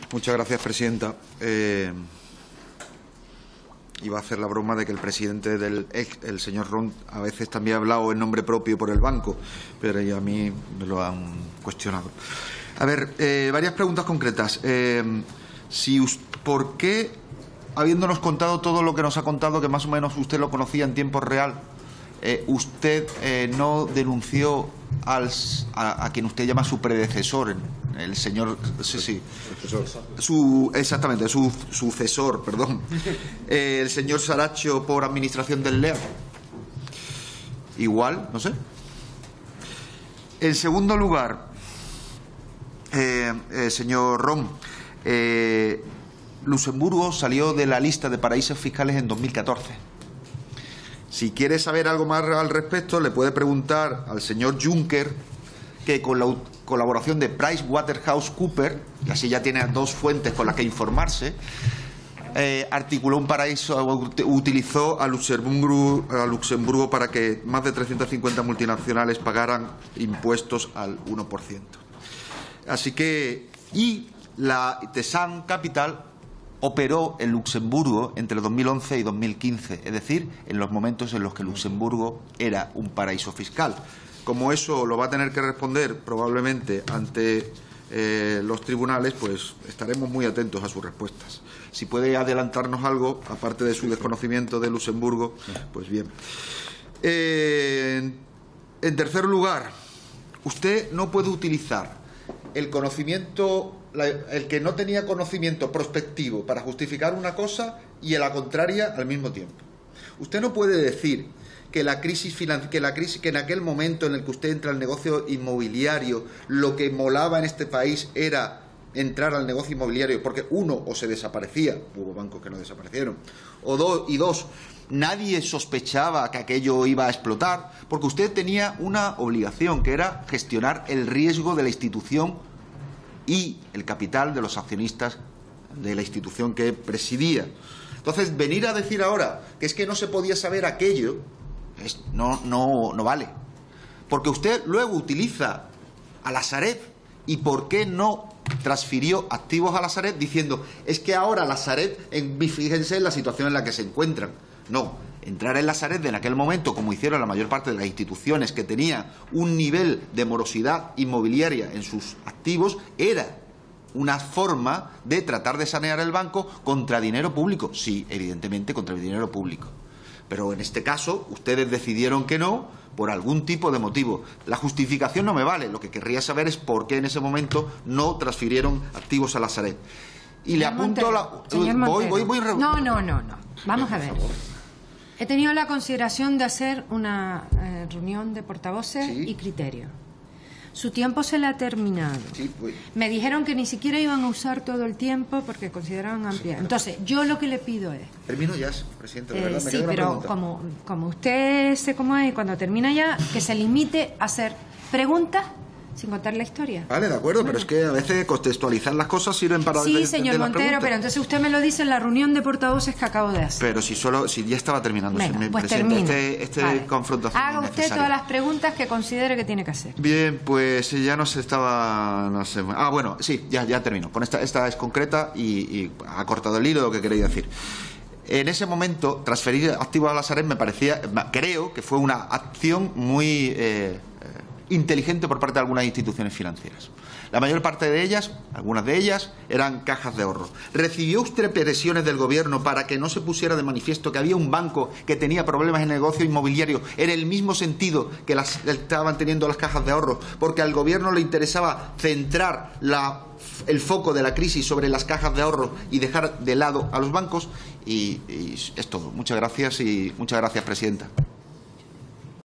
Muchas gracias, presidenta. Iba a hacer la broma de que el presidente el señor Ron, a veces también ha hablado en nombre propio por el banco, pero ya a mí me lo han cuestionado. A ver, varias preguntas concretas. ¿Por qué, habiéndonos contado todo lo que nos ha contado, que más o menos usted lo conocía en tiempo real, usted no denunció a quien usted llama su predecesor, el señor, su sucesor, perdón, el señor Saracho, por administración del LEA? Igual, no sé. En segundo lugar, señor Ron, Luxemburgo salió de la lista de paraísos fiscales en 2014. Si quiere saber algo más al respecto, le puede preguntar al señor Juncker, que con la colaboración de PricewaterhouseCoopers, y así ya tiene dos fuentes con las que informarse, articuló un paraíso, utilizó a Luxemburgo para que más de 350 multinacionales pagaran impuestos al 1%. Así que, y la Tesan Capital operó en Luxemburgo entre 2011 y 2015, es decir, en los momentos en los que Luxemburgo era un paraíso fiscal. Como eso lo va a tener que responder probablemente ante los tribunales, pues estaremos muy atentos a sus respuestas. Si puede adelantarnos algo, aparte de su desconocimiento de Luxemburgo, pues bien. En tercer lugar, usted no puede utilizar el conocimiento, el que no tenía conocimiento prospectivo para justificar una cosa y a la contraria al mismo tiempo. Usted no puede decir que que en aquel momento en el que usted entra al negocio inmobiliario, lo que molaba en este país era entrar al negocio inmobiliario, porque uno, o se desaparecía, hubo bancos que no desaparecieron, o dos, nadie sospechaba que aquello iba a explotar, porque usted tenía una obligación, que era gestionar el riesgo de la institución y el capital de los accionistas de la institución que presidía. Entonces, venir a decir ahora que es que no se podía saber aquello, no vale. Porque usted luego utiliza a la Sareb, y ¿por qué no transfirió activos a la Sareb diciendo es que ahora la Sareb, fíjense en la situación en la que se encuentran? No, entrar en la Sareb en aquel momento, como hicieron la mayor parte de las instituciones que tenían un nivel de morosidad inmobiliaria en sus activos, era una forma de tratar de sanear el banco contra dinero público. Sí, evidentemente contra el dinero público. Pero en este caso, ustedes decidieron que no, por algún tipo de motivo. La justificación no me vale. Lo que querría saber es por qué en ese momento no transfirieron activos a la Sareb. Y le apunto voy. No. Vamos a ver. He tenido la consideración de hacer una reunión de portavoces y criterio. Su tiempo se le ha terminado. Sí, pues. Me dijeron que ni siquiera iban a usar todo el tiempo porque consideraban ampliar. Entonces, yo lo que le pido es... Termino ya, presidente. De verdad, sí, pero como usted sé cómo es, cuando termina ya, que se limite a hacer preguntas sin contar la historia. Vale, de acuerdo, pero es que a veces contextualizar las cosas sirven para... Sí, señor Montero, pero entonces usted me lo dice en la reunión de portavoces que acabo de hacer. Pero si ya estaba terminando. Venga, pues termina. Vale. Confrontación haga usted todas las preguntas que considere que tiene que hacer. Bien, pues ya nos estaba... No sé, bueno, sí, ya termino. Con esta es concreta y ha cortado el hilo de lo que quería decir. En ese momento, transferir activos a la Sareb creo que fue una acción muy inteligente por parte de algunas instituciones financieras. La mayor parte de ellas, algunas de ellas, eran cajas de ahorro. ¿Recibió usted presiones del gobierno para que no se pusiera de manifiesto que había un banco que tenía problemas en el negocio inmobiliario en el mismo sentido que estaban teniendo las cajas de ahorro? Porque al gobierno le interesaba centrar el foco de la crisis sobre las cajas de ahorro y dejar de lado a los bancos. Y es todo. Muchas gracias, presidenta.